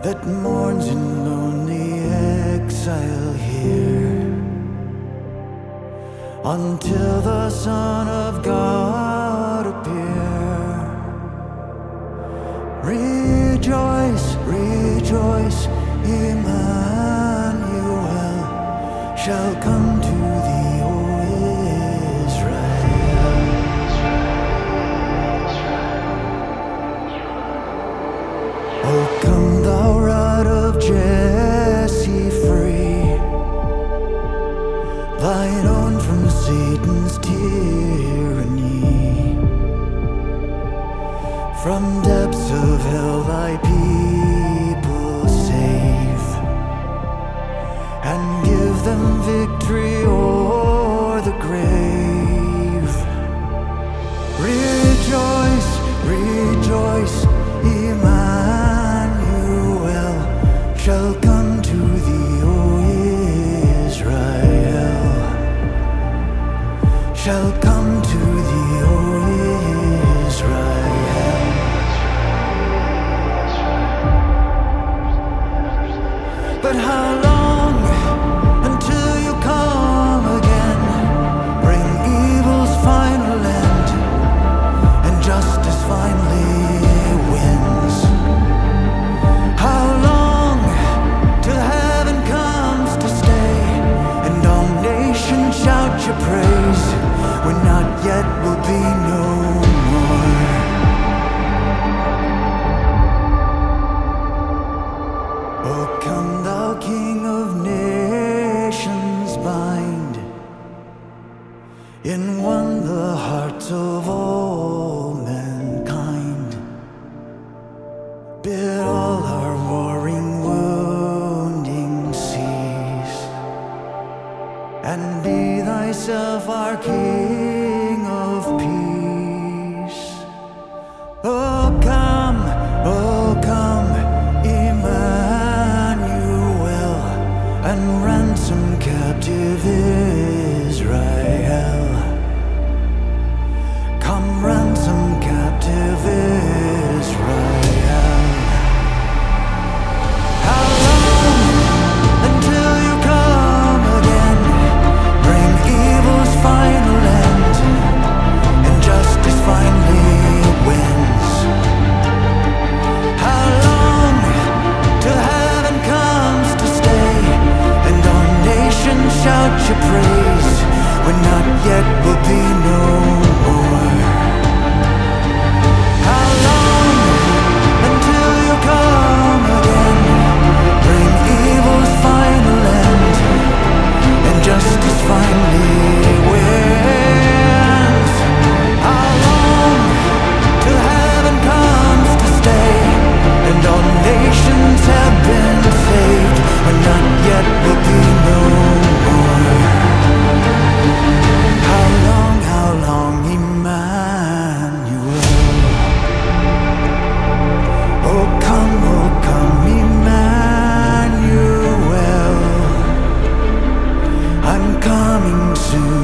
that mourns in lonely exile here, until the Son of God appear. Rejoice, rejoice, Emmanuel shall come to thee, O Israel. O come thou rod of Jesse free, thine own from Satan's tyranny. From depths of hell thy people save, and give them victory o'er the grave. Rejoice, rejoice, Emmanuel shall come to thee, O Israel. Shall come to thee, O Israel. But how long until you come again? Bring evil's final end, and justice finally wins. How long till heaven comes to stay, and all nations shout your praise, when not yet will be no more? Oh, come thou King of nations, bind in one the hearts of all mankind. Bid all our warring wounding cease, and be thyself our King of peace. Oh come, Emmanuel, and ransom captive Israel. Come ransom captive Israel. How long until you come again? Bring evil's final end, and justice finally wins. How long till heaven comes to stay, and all nations shout your praise, when not yet will be no more? How long until you come again? Bring evil's final end, and justice finally wins. How long till heaven comes to stay, and all nations have been saved, when not yet will be no more? How long, Emmanuel? Oh come, Emmanuel, I'm coming soon.